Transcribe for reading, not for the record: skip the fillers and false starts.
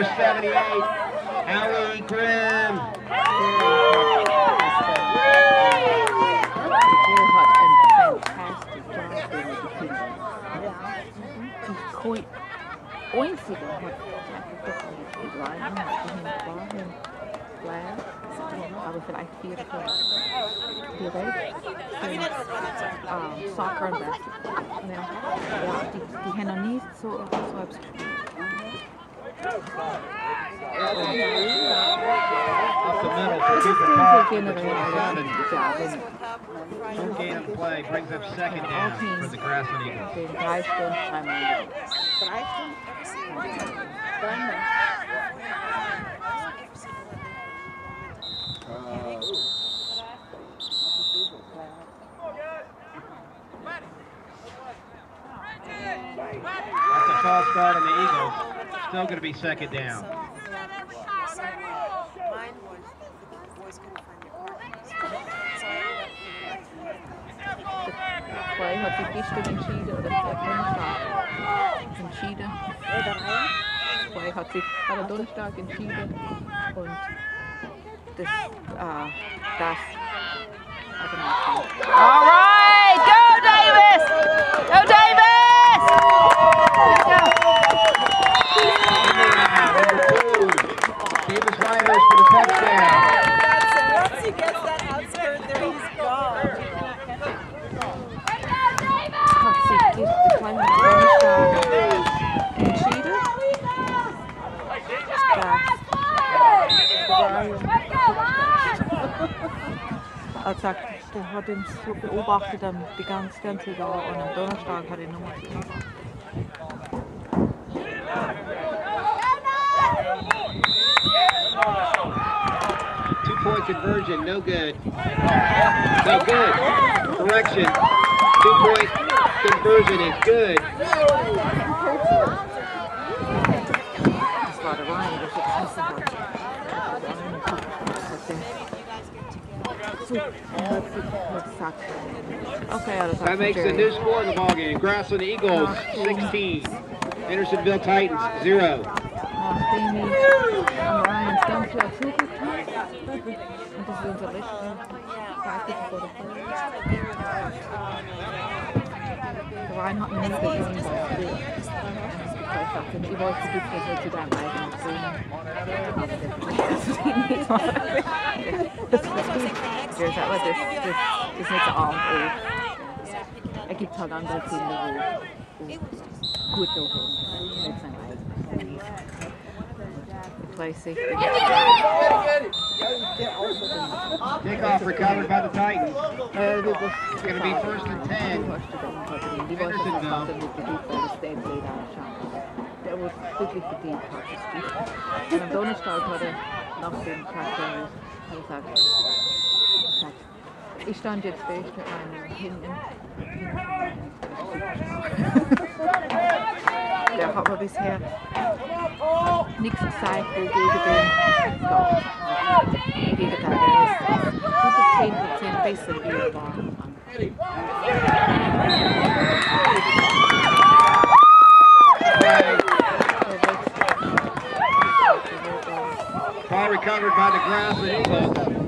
number 78, Allie Grimm. Quite einzige hat Ryan aber vielleicht 4 direkt Soccer und Basketball. Ja, die haben noch nie so etwas gespielt. Up the middle for Cooper Park, number 27. Short gain of play brings up second down for the Grassland Eagles. 3 Stunden, 3 Minuten. 3 Stunden? 3 Minuten. That's a false start on the Eagles. Still going to be second down. Mine was the boys couldn't find their car. Zwei hat sich gestern entschieden, oder Donnerstag entschieden. Zwei hat sich am Donnerstag entschieden und das All right, go Davis! Go Davis! Davis Riders for the touchdown. Once he gets that outskirt there, he's gone. Hat sich gestern am Donnerstag entschieden. Er sagt, der hat ihn so beobachtet die ganze Jahr und am Donnerstag hat er nochmal gesehen. 2-point conversion, no good. No good. Correction. 2-point conversion is good. Das war der Ryan, der vergessen hat. Okay, that makes a new score in the ballgame. Grassland Eagles 16, Hendersonville Titans 0. Nachdem ich am Ryan ganz klar zugeguckt habe, und das ist unser letzter Party vor der Folge. Der Ryan hat mich nicht gesehen, ich wollte ein bisschen zu deinem eigenen sehen, aber der nicht mal. Das ist nicht so A und O. Er gibt halt andere Kinder, wo gut durchgehen. Nicht sein eigenes. Play safety. Kickoff recovered by the Titans. It's going to be 1st and 10. Hendersonville. Der wurde wirklich verdient hat. Und am Donnerstag hat er nach dem Crackdown gesagt, ich stand jetzt fest mit meinen Händen. Der hat mir bisher nichts gezeigt, wo gegen den Im Gegenteil, er ist gute 10% besser, wie er war. Ball recovered by the Grassland Eagles.